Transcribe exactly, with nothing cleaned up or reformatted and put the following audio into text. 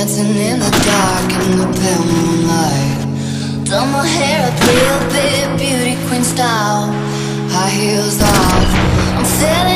dancing in the dark in the pale moonlight. Done my hair up real big, beauty queen style, high heels off. I'm feeling